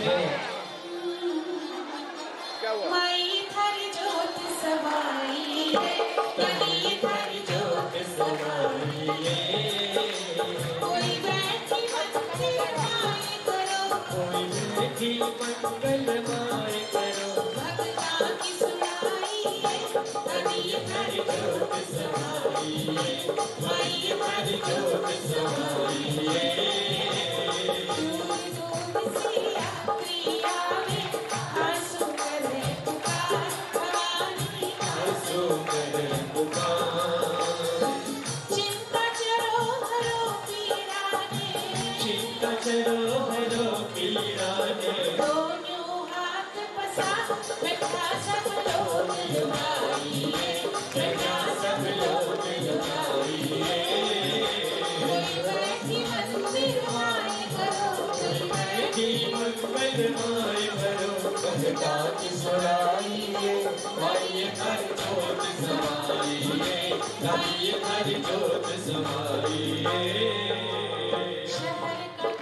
क्या हुआ? माई थारी जोत समाई गली थारी जोत समाई कोई बैठी मंगलमाय करो कोई बैठी मंगलमाय करो भक्ता की सुनाई गली थारी जोत समाई माई थारी जोत समाई भक्ता की सुनाइए माई थारी जोत समाइए गली थारी जोत समाइए शहर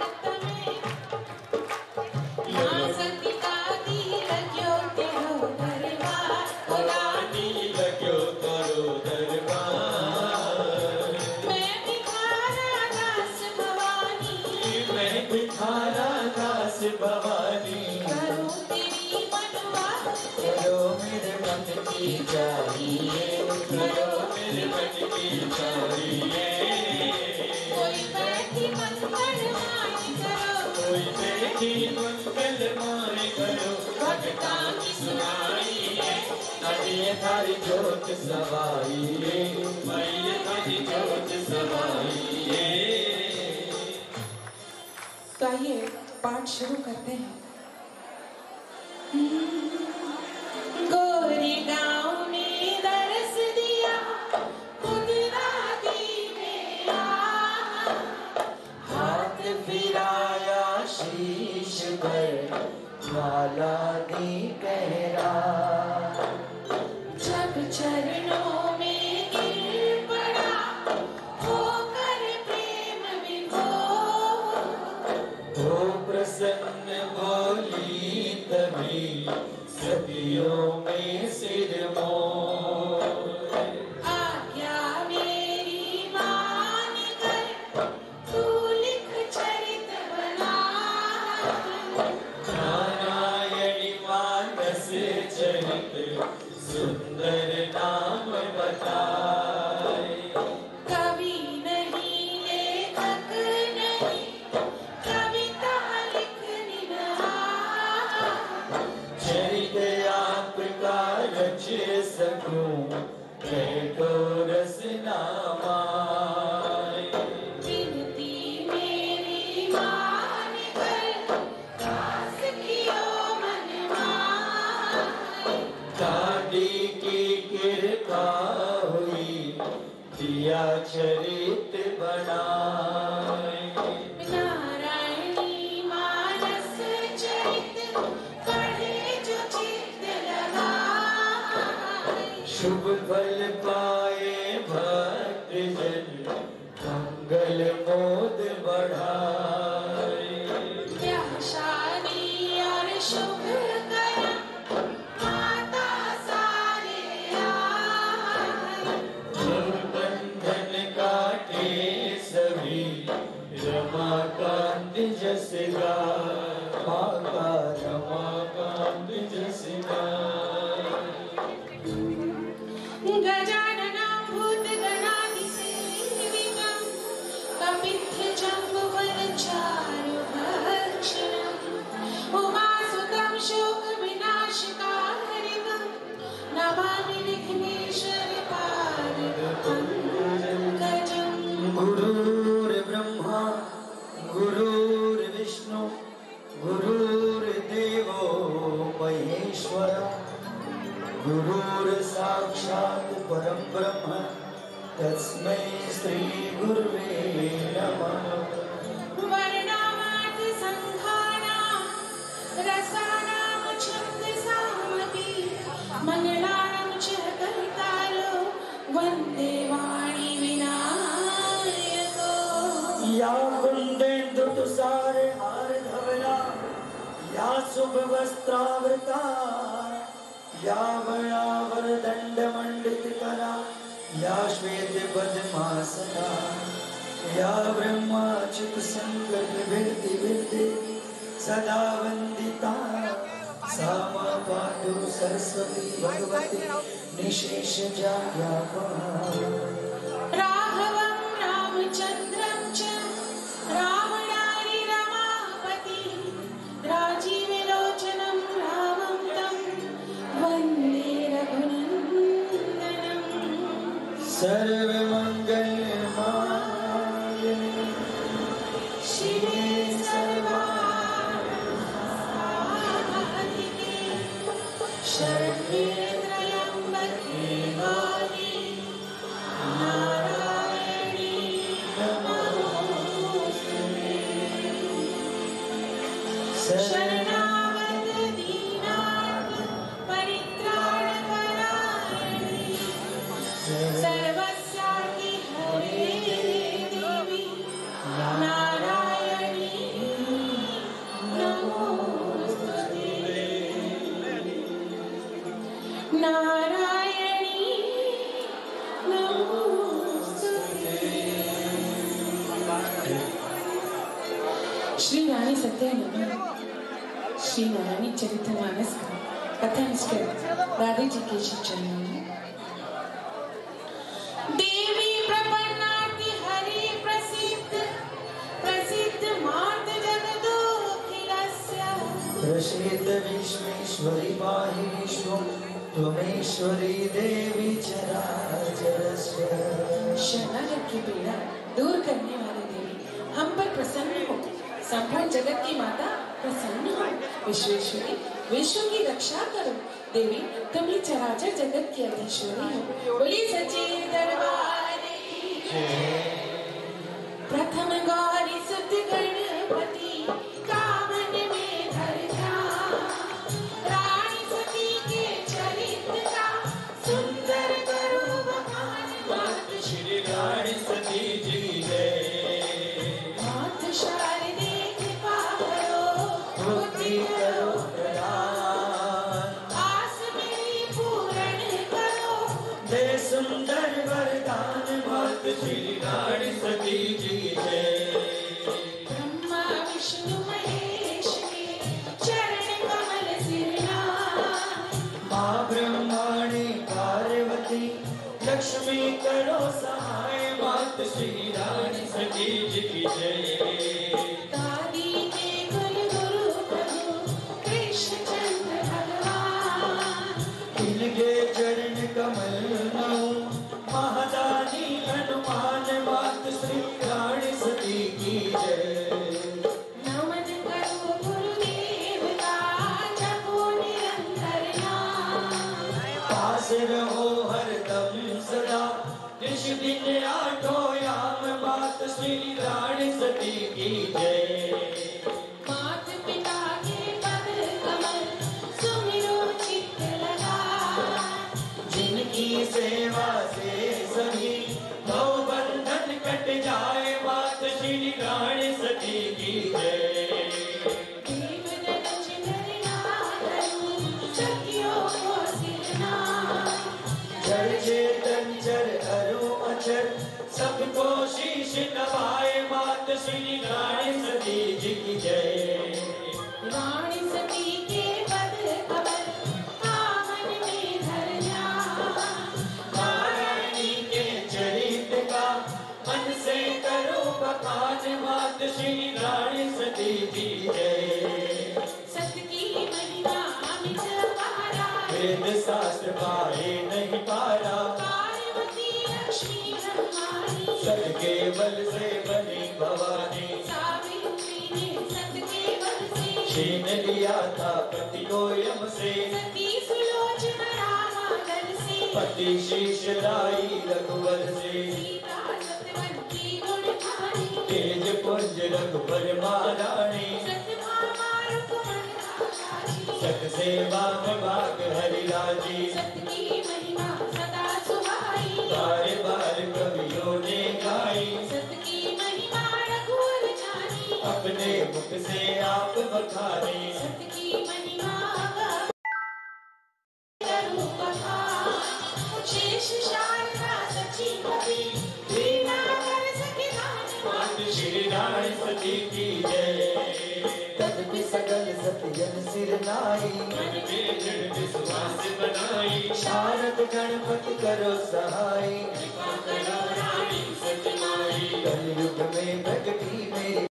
कलकत्ता में मां सतिका दी लग्यो तेरो दरबार पुरानी लग्यो करो दरबार मैं भिखारा दास भवानी भवानी करूं तेरी मनवा करो मेरे मन की चाहिए करो मेरे मन की चाहिए कोई बैठी मंगलमाय करो कोई बैठी मंगलमाय करो भक्ता की सुनाइए गली थारी जोत समाइए माई थारी जोत समाइए। तो आइए पाठ शुरू करते हैं। गोरी गाँव में दरस दिया गुजराती मेरा हाथ फिराया शीश पर माला दी कहरा जब चरणों में गिर पड़ा होकर प्रेम विभोर हो प्रसन्न बोली तभी सदियों में सिर मोर आज्ञा मेरी मान कर तू लिख चरित बना नारायणी मानस चरित सुंदर नाम बताए कवि नहीं लेखक नहीं कविता लिखनी नहा चरित आपका रच सकूं बैठो रसनामा विनती मेरी मान कर दास कियो मनमाय दादी की कृपा हुई दिया चरित बनाए नारायणी मानस चरित पढ़े जो चित्त लगाए शुभ फल पाए भक्त जन मंगल मोद बढ़ाए व्याशाली और शुभ कर्म माता सारे आए बंधन काटे सभी रमाकांत जस माता रमाकांत जस गजाननं भूतगणाधिसेवितं कपित्थजम्बुफलचारुभक्षणम् उमासुतं शोकविनाशकारिणं नमामि विघ्नेश्वरपादपङ्कजम् गुरुर्ब्रह्मा गुरुर्विष्णु गुरुर्देवो महेश्वर गुरुर्साक्षात् परं ब्रह्म तस्मै श्री गुरुवे नमः। वर्णामार्थ संघानां रसानां छन्दसामपि मंगलानां च कर्तारो वन्दे वाणी विनायको या कुंदेन्दु तुषार हार धवला या शुभ वस्त्रावृता या वरावरदण्डमण्डितकरा या श्वेत पद्मासना या ब्रह्माच्युत संकटविद्धि सदा वंदिता सा मा पातु सरस्वती भगवती निशेषजाड्यापहा। राघवं रामचन्द्रं च रावणारि रमापति राजीवलोचनं रामं तं वन्दे रघुनन्दनं। सर्वमङ्गलमाङ्गल्ये शिवे सर्वार्थसाधिके शरण्ये त्र्यम्बके गौरी नारायणी नमोस्तुते। शरणागत दीनार्थ परित्राणपरायणे सर्वस्यार्ति हरे देवी नारायणी नमोस्तुते। नारायणी नमोस्तुते। श्री रानी सत्यानंद श्री नारायणी चरितमानस का कथानिष्ठ राधे जी के शिक्षण में देवी प्रपन्नाति हरि प्रसिद्ध प्रसिद्ध मात जगदोखिलस्य प्रसीद विश्वेश्वरी पाहि विश्वं त्वमेश्वरी देवी चराचरस्य। शरणागत की पीड़ा दूर करने वाली देवी हम पर प्रसन्न हो। संपूर्ण जगत की माता प्रसन्न हो। विश्वेश्वरी विश्व की रक्षा करो। देवी तुम ही चराचर जगत की अधीश्वरी हो। बोली सच्चे दरबार की। प्रथम गौरी सुत गणपति कामन में धरता रानी सती के चरित्र का सुंदर करो बखान। मात श्री रानी सती जी जय। मात शारदे कृपा करो बुद्धि करो प्रदान आस मेरी पूर्ण करो। दे सुंदर वरदान मात श्री रानी सती जी जय। ब्रह्मा विष्णु महेश के चरण कमल सिरनाथ माँ ब्रह्माणी पार्वती लक्ष्मी करो सहाय मात श्री रानी सती जी की जय। दादी के कुल गुरु प्रभु कृष्ण चंद्र भगवान इनके चरण कमल नौ महादानी हनुमान मात श्री रानी सती की जय। नमन करो गुरुदेव का जपो निरंतर नाम। पास रहो हरदम सदा निश दिन आठो याम मात श्री रानी सती की जय। मात पिता के पद कमल सुमिरो चित्त लगा। जिनकी सेवा से सभी भव बंधन कट जाए मात श्री रानी सती की जय। देव दनच नरनाथनु सखियों को सिरनाथ। जड़ चेतन चर अरु अचर सबको शीश नवाए मात श्री रानी सती जी की जय। रानी सती के पद कमल आमन में धरना। नारायणी के चरित्र का मन से करो बखान मात श्री रानी सती जी जय। सत की महिमा अमित अपारा। वेद शास्त्र पाए नहीं पारा पार्वती लक्ष्मी ब्रह्मानी सत के बल से बनी भवानी। सावित्री ने सत के बल से छीन लिया था पति को यम से सती सुलोचना रामा दल से पति शीश लाई रघुवर से सीता सतवन की गुण खानी। तेज पुंज रघुवर महारानी सतभामा रुक्मण राजी सत सेवा में भाग हरिराजी। सत की महिमा सदा सुहाई। बार बार कवियों ने गाई सत की महिमा रघुवर जानी। अपने मुख से आप बखाने सत्य की महिमा करूं बखान शेष शारदा सची कवि वीणा कर सके मात श्री रानी सती की जय तदपि सकल सत्यजन सिर नाई मन में जड़ विश्वास बनाई शारद गणपति करो सहाय कृपा करो रानी सतमाई कलयुग में प्रगति मेरी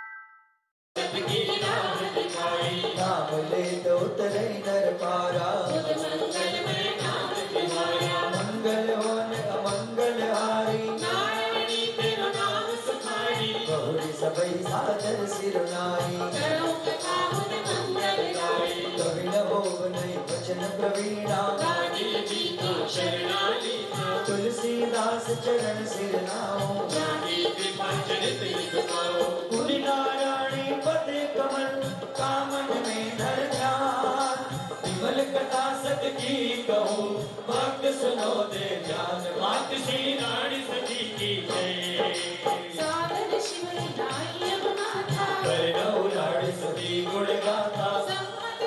सबकी राह दिखाई नाम ले तो तरे नर पारा मंगल में नाम तुम्हारा मंगल होन अमंगल हारी नारायणी तेरो नाम सुखाई बहुरी सबई सादर सिर नाई करो कथा मुन मंगल गाई कवि न होव नहीं वचन प्रवीणा गादी जी को शरणाली तुलसीदास चरण सिर नाओ गादी कृपा चरित लिखवाओ पूरी नारायणी पते कमल कामन में धर ध्यान विमल कथा सत की कहूँ भक्त सुनो दे ध्यान मात श्री रानी सती की जय सादर शिव नाई अब माथा करनौ राणी सती गुण गाथा सम्मत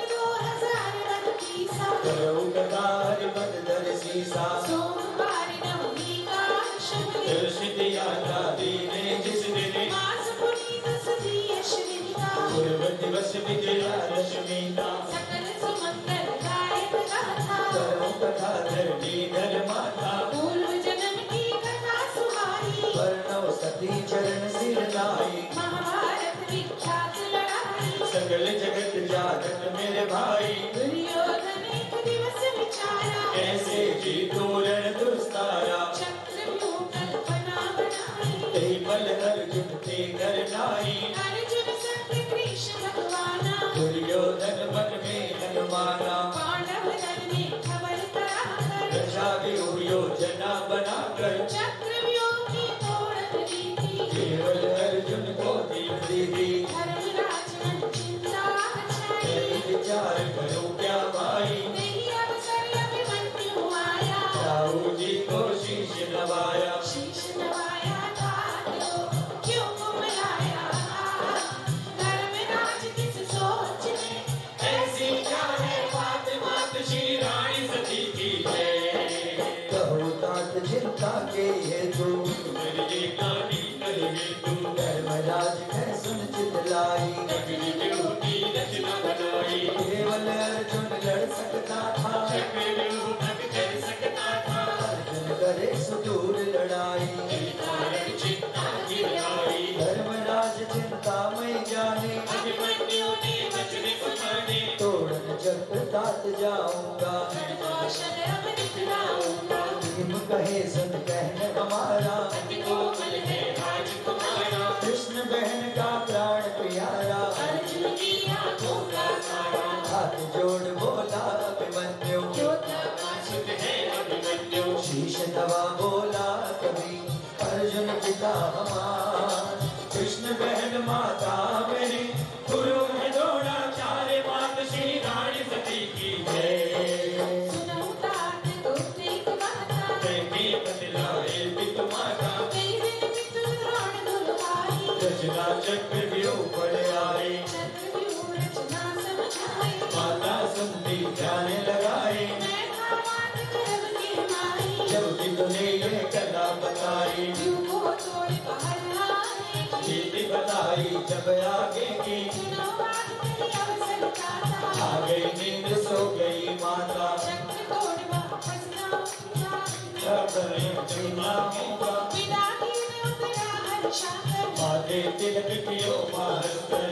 2029 करौ कथा हरिपद दर सीसा सोमवार नवमी का शुभ दिन दर्शित यात्रा दीने जिस दिन मास पुनीत सती अश्विनी का पूर्व दिवस विजया दशमी का सकल सुमंगल गायक गाथा करौ कथा धरती धर माता पूर्व जन्म की कथा सुहाई वर्णव सती चरण सिर नाई महाभारत विख्यात लड़ाई सकल जगत जागत मेरे भाई दुर्योधन एक दिवस विचारा कैसे जीतू रण दुस्तारा चक्रव्यूह कल्पना बनाई तेई बल अर्जुन ते कर नाई अर्जुन सत्य कृष्ण भगवाना दुर्योधन मन में हनुमाना पांडव दल में खबर कराकर रचा योजना बनाकर चक्रव्यूह की तोड़त रीति केवल अर्जुन को दी धर्मराज मन चिंता छाई विचार करो क्या भाई नहीं अवसर अभिमन्यु आया राहु जी को शीश नवाया शीश नवाया तारो क्यों कुमलाया धर्मराज किस सोच में ऐसी क्या है बात मात श्री रानी सती की जय कहो तात चिंता के हेतु मेरी गानी कर तू धर्मराज है सुन चित लाई अग्नि की रचना बनाई केवल अर्जुन लड़ सकता था चक्रव्यूह तक कर सकता था अर्जुन करे सुदूर लड़ाई कारण चिंता की लड़ाई धर्मराज चिंता में जाने अभिमन्यु ने वचन सुनाने तोड़न जब तात जाऊंगा कौशल अब दिखलाऊंगा भीम कहे सुन कहने हमारा अति कोमल है राजकुमारा कृष्ण बहन का प्राण प्यारा अर्जुन की आंखों का तारा हाथ जोड़ बोला अभिमन्यु योद्धा सुख है अभिमन्यु शीश नवा बोला कभी अर्जुन पिता हमार कृष्ण बहन माता मेरी गुरु है द्रोणाचार्य मात श्री रानी सती की जय सुनो तात गोत्रिक गाथा प्रेमी बतलाए पितु माता तेरे पितु द्रोण गुरुभाई रचना चक्रव्यूह पड़ आए चक्रव्यूह रचना समझाई माता सुनती ध्यान लगाए मैं भावान गर्भ की माई जब कि तूने ये कथा बताई युग को तोड़ बाहर आए नीति बताई जब आगे की सुनो बात मेरी अवसर दाता आ गई नींद सो गई माता चक्र तोड़ वापस जाऊंगा करें चुना होगा विदा की मैं उतरा हर्षाकर माथे तिलक कियो मास्टर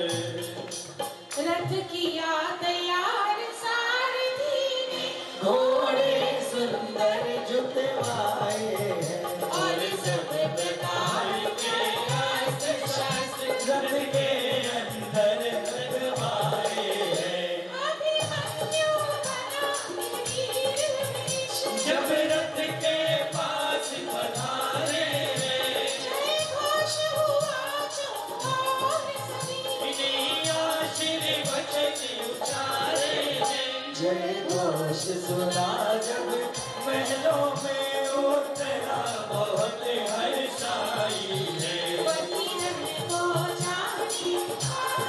रथ किया तैयार सारथी ने घोड़े सुंदर जुतवाए हैं और सब प्रकार के अस्त्र शस्त्र रथ के अंदर रखवाए हैं अभिमन्यु बना वीर विष जब रथ के पास पधारे हैं जय घोष हुआ चौपाल सभी इन्हीं आशीर्वाद वचन उचारे हैं जय घोष सुना जब महलों में उतरा बहुत हर्षाई है पति को जानी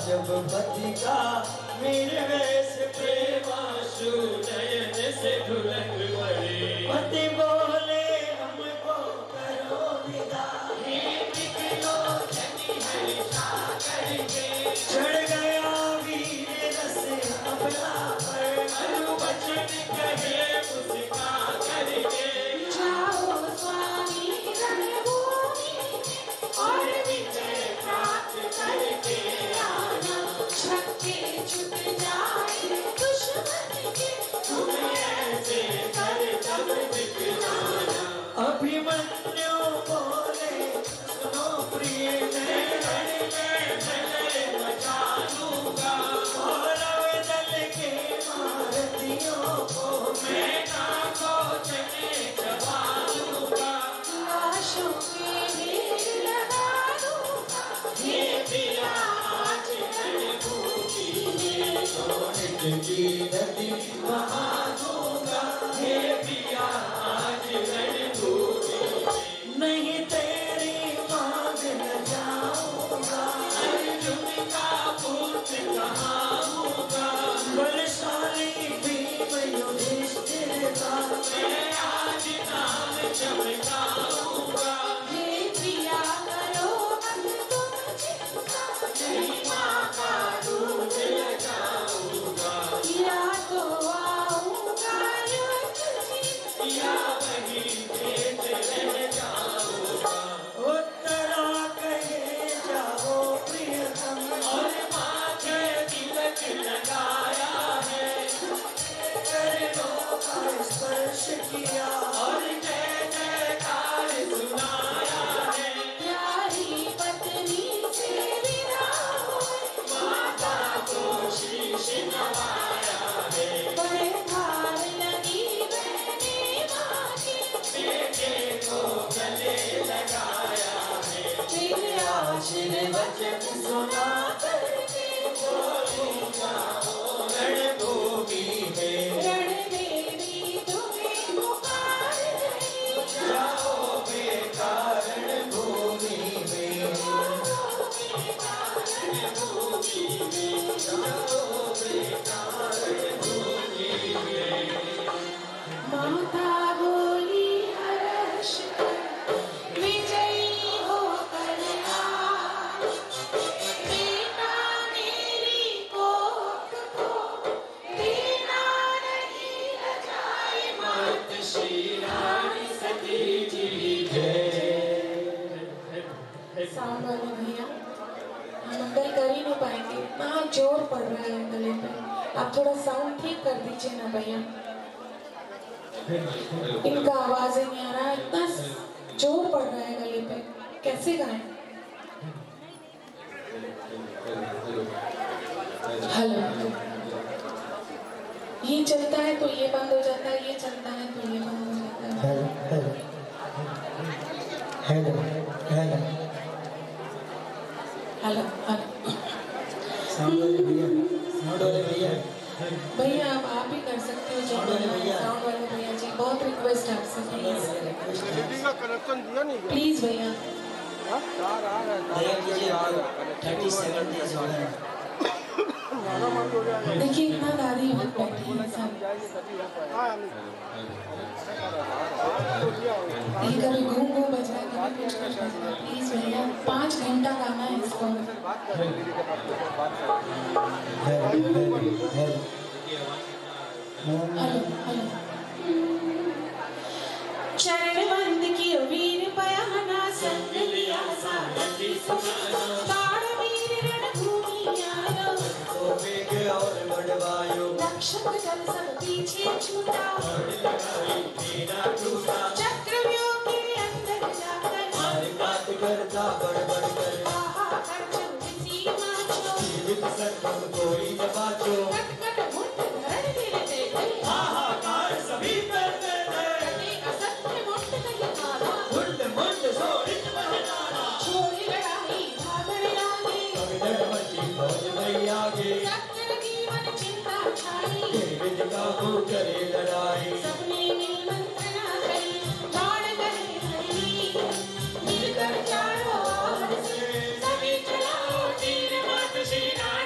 जब पति का मेरे से प्रेमाशु नयन से ढुलक पड़े पति बोले हमको करो विदा निकलो जनी हर्षा करके चढ़ गया वीर रस अपना पर अनुवचन कहे मुस्का करके जाओ स्वामी रणभूमि और विजय प्राप्त करके आना छक्के छुट जाए दुश्मन के तुम ऐसे कर तब दिखलाना अभिमन्यु बोले सुनो प्रिय मैं रण में भले मचा दूंगा कौरव दल के महारथियों को मैं नागो चने चबा दूंगा लाशों के ढेर लगा दूंगा ये पिया आज रणभूमि में सोने की नदी बहा दूंगा ये पिया आज रणभूमि में नहीं तेरी मांग न जाऊंगा अर्जुन का पुत्र कहाऊंगा बलशाली भीम युधिष्ठिर का मैं आज नाम चमकाऊंगा हे प्रिया करो मत तुम चिंता नहीं माँ का दूध लगाऊंगा या तो आऊंगा युद्ध जीत या वही भेंट रह जाऊंगा उत्तरा कहे जाओ प्रियतम और माथे तिलक लगाया है चरणों का स्पर्श किया और जय जयकार सुनाया है प्यारी पत्नी से विदा हुए माता को शीश नवाया है बड़े भार लगी बहने माँ की बेटे को गले लगाया है तेरे आशीर्वचन सुना करके बोलूंगा रणभूमि में रणदेवी तुम्हें पुकार रही जाओ बेटा रणभूमि में माता बोली हर्ष कर विजयी होकर आ बेटा मेरी कोख को देना नहीं लजाए मात श्री रानी सती जी जय साउंड वाले भैया हम मंगल कर ही नहीं पाएंगे इतना जोर पड़ रहा है गले पे आप थोड़ा साउंड ठीक कर दीजिए ना भैया इनका आवाज ही नहीं आ रहा है इतना जोर पड़ रहा है गले पे कैसे गाएं हेलो ये चलता है तो ये बंद हो जाता है ये चलता है तो ये बंद हो जाता है hello hello hello hello sound वाले भैया भैया आप ही कर सकते हो साउंड वाले भैया। साउंड वाले भैया जी बहुत रिक्वेस्ट है आपसे प्लीज एलईडी का कनेक्शन दिया नहीं क्या? प्लीज भैया हाँ? तार आ रहा है, तार दया आ कीजिए रहा है। 37 days हो गए हमारा मन हो जाएगा। देखिए इतना दादी वक्त बैठी है सब जाएंगे तभी हो पाएगा। हाँ, हम- तो दिया होगा। ये कभी घूम घूम बज रहा है कभी कुछ कर रहा है प्लीज भैया 5 घंटा गाना है इसको बात कर रहे हैं, दीदी के पास तो बात कर रहे हैं। हेलो हेलो चरण बंद कियो वीर पयाना संग लिया सारथी सुनानो ताड़ वीर रणभूमि आयो और बढ़वायो रक्षक दल सब पीछे छूटा तेरा टूटा चक्रव्यूह के अंदर जाकर मार काट करता बड़ कर आहा कर चौबीसी माचो जीवित सर्वम कोई न बाचो कट कट मुंड धरण गिरते गए हाहाकार सभी करते थे कटे असत्य मुंड नहीं मारा मुंड मुंड सोड़ित बहनाना छोड़ी लड़ाई भागने लागे पगडंड मची फौज में आगे सत्य जीवन चिंता छाई विद काबू करे लड़ाई सबने मिल मंत्रणा करी बाण गए हरी मिलकर चारों ओर से सभी चलाओ तीर मात श्री रानी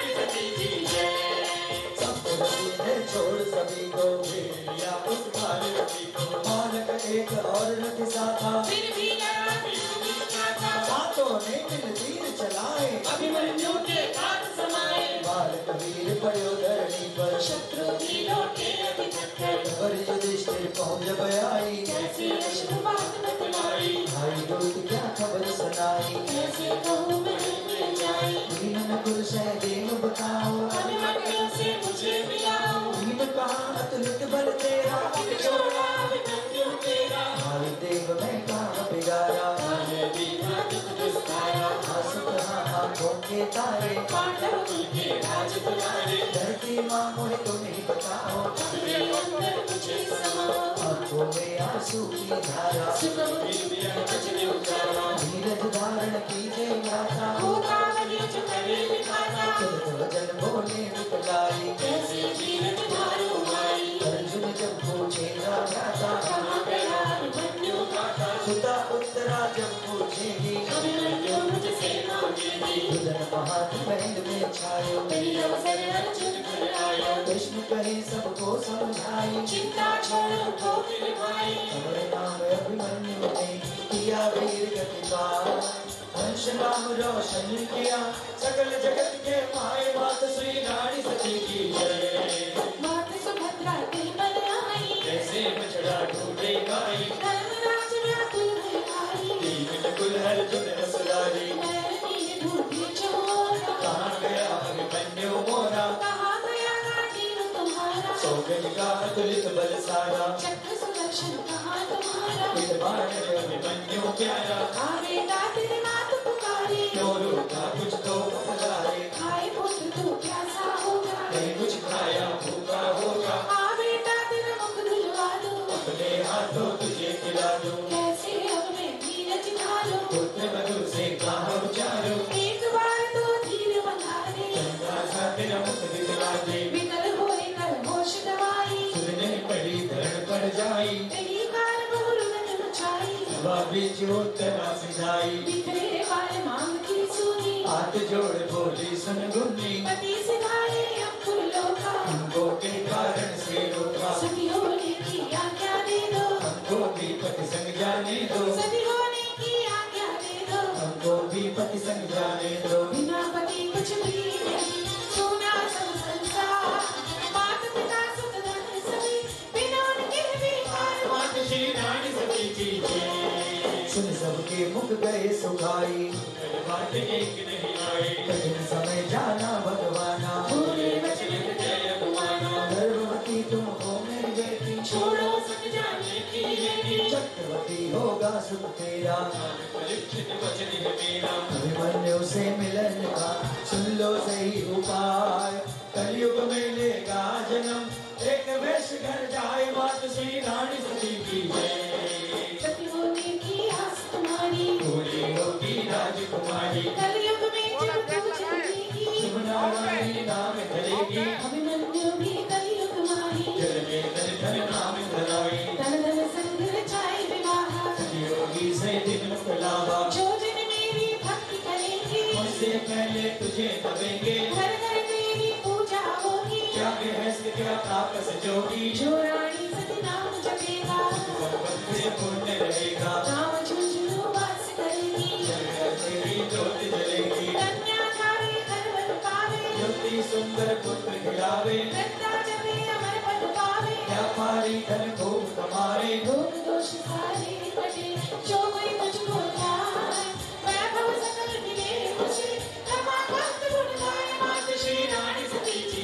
पड़ो धरणी पर शत्रु की लौटे अधिपत्य पर युधिष्ठिर पहुंच जब आई कैसे अश्रु बात बतलाई भाई दूत क्या खबर सुनाई कैसे कहूँ मैं मिल जाई दीन गुरु सहदेव बताओ अभिमन्यु से मुझे मिलाओ दीन कहा अतुलित बल तेरा छोड़ा अभिमन्यु तेरा भाई देव में कहा बिगाड़ा काहे दीना दुख दुस्तारा हंसत आंखों के तारे पांडव कुल के राज दुलारे धरती माँ मोहे तो नहीं बताओ अपने अंदर मुझे समाओ आंखों में आंसू की धारा सुखमुखी में वचन उचारा धीरज धारण कीजिए माता होगा वही जो करे विधाता चल वचन बोले विकलाई कैसे धीरज धारू माई अर्जुन जब पूछेगा भ्राता कहाँ गया अभिमन्यु माता सुता उत्तरा जब पूछेगी अभिमन्यु मुझसे मांगेगी दुल्हन महान महल में छायो मेरी अवसर अर्जुन घर आयो कृष्ण कहे सबको समझाई चिंता छोड़ो तो फिर भाई हमारे नाम अभिमन्यु ने किया वीर गति पार वंश नाम रोशन किया सकल जगत के माए मात श्री रानी सती की जय मात सुभद्रा के बल आई कैसे बछड़ा ढूंढे गाई धर्मराज व्याकुल है भाई दीन कुल अर्जुन रसदारी मैं नीर ढूंढी चोरा कहाँ गया अभिमन्यु मोरा कहाँ गया गांडीव तुम्हारा सौगंध का अतुलित बल सारा चक्र सुदर्शन कहाँ तुम्हारा विद्वान अभिमन्यु प्यारा आगे तेरे मात पुकारे क्यों रोका कुछ तो बतलाए खाए पुत्र तू प्यासा होगा नहीं कुछ खाया भूखा होगा आ बेटा तेरा मुख धुलवा दो अपने हाथों तुझे खिला दूं कैसे अब मैं धीरज ढालो पुत्र मधुर से कहा उचारो एक बार तो धीर बंधारे गंगा सा तेरा मुख दिखला दे विकल होए कर होश दवाई सुनने पड़ी धरण पड़ जाई तेरी कार बहुरुदन मचाई बीच उत्तरा सिधाई बिखरे बाल मांग की सुनी हाथ जोड़ बोली सुन गुनी पति सिधाए अंकुर लोका हमको के कारण से रोका सती होने की आज्ञा दे दो हमको भी पति संग जाने दो सती होने की आज्ञा दे दो हमको भी पति संग जाने दो बिना पति कुछ भी नहीं सोना सब संसार माता पिता सुख धन सभी बिना उनके बेकार मात श्री रानी सती की जय सुन सबके मुख गए सुखाई बात एक नहीं आई कठिन समय जाना भगवाना भूले वचन जय भगवाना गर्भवती तुम हो मेरी बेटी छोड़ो सब जाने की बेटी चक्रवर्ती होगा सुख तेरा परीक्षित वचन है मेरा अभिमन्यु से मिलन का सुन लो सही उपाय कलयुग में लेगा जन्म एक वेश घर जाए मात श्री रानी सती की जय सती होने की आस तुम्हारी पूरी होगी राजकुमारी कलयुग में जब तू चलेगी शुभ नारायणी नाम धरेगी अभिमन्यु भी कलयुग माही जल में धन धन नाम धराई धन धन संग रचाए विवाह योगी से दिन मुकलावा जो जन मेरी भक्ति करेंगे मुझसे पहले तुझे दबेंगे घर घर तेरी पूजा होगी क्या गृहस्थ क्या तापस जोगी जो रानी सती नाम जपेगा भक्त से पुण्य रहेगा राम झुंझुनू वास करेगी तेरी ज्योति जलेगी कन्या जावे घर पावे ज्योति सुंदर पुत्र खिलावे रत्ता जपे अमर पद पावे व्यापारी धन खूब कमाए रोग दोष सारे कटे जो कोई मुझको ध्याए वैभव सकल मिले खुशी क्षमा भक्त गुण गाए मात श्री रानी सती की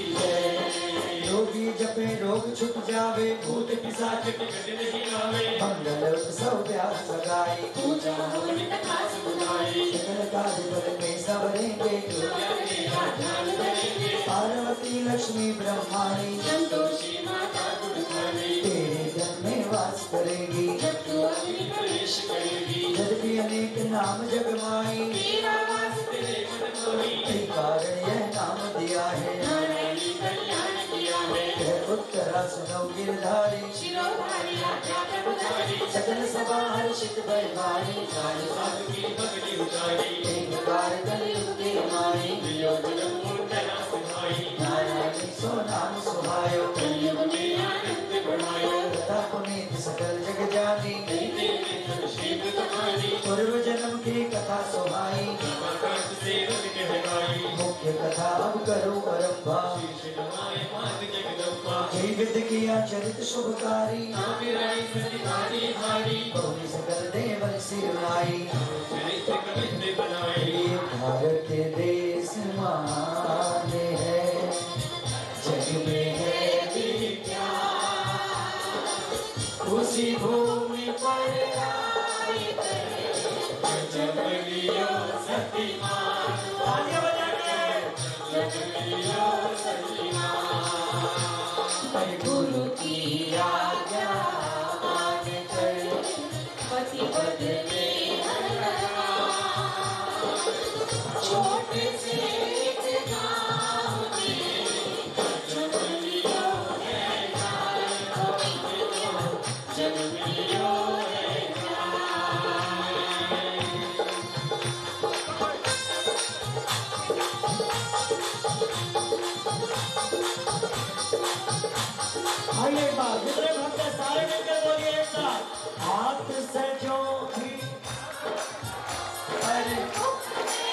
जय योगी जपे रोग छुप जावे भूत पिशाच निकट नहीं आवे मंगल उत्सव व्यास सगाई पूजा हवन कथा सुनाई सकल कार्य बल में सवरेंगे ध्यान करेंगे पार्वती लक्ष्मी ब्रह्माणी संतोषी माता गुण गाने तेरे धन में वास करेगी जब तू अग्नि प्रवेश करेगी यद्यपि अनेक नाम जगमाई तेरा वास तेरे मन मोही कई कारण यह नाम दिया है नारायणी कल्याण किया है यह उत्तरा सुनो गिरधारी शिरोधारी आज्ञा प्रभुधारी सकल सभा हर्षित बैभारी साधु की भक्ति उतारी एक बार कलयुग के माई वियोजन मूर्तना सुनाई नारायणी सो नाम सुहायो कलयुग में आनंद बढ़ायो तथा पुनीत सकल जग जानी शिव कहानी पूर्व जन्म की कथा सुहाई आकाश सेवक कहलाई मुख्य मुख्य कथा अब करो आरंभा। जीवित किया चरित शुभकारी, बहुरी सकल देवन सिर लाई। भारत देश महान है, जग में है विद्या, उसी भूमि पर आई जन्म लियो सतीमान। तालियां बजाइए। जन्म लियो सतीमान, गुरु की आज्ञा मानकर पति बदले छोटे से एक गाँव में जन्म लियो है जन्म लियो है। आइए एक बार दूसरे भक्त सारे मिलकर बोलिए एक साथ, हाथ से जो भी अरे